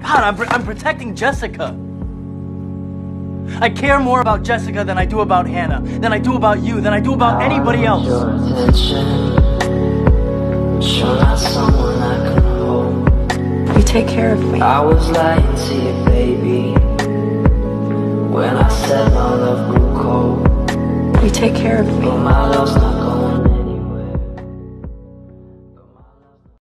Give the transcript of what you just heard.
God, I'm protecting Jessica. I care more about Jessica than I do about Hannah, than I do about you, than I do about anybody else. Your attention, you're not someone I can hold. You take care of me. I was lying to you, baby, when I said my love grew cold. You take care of me. But my love's not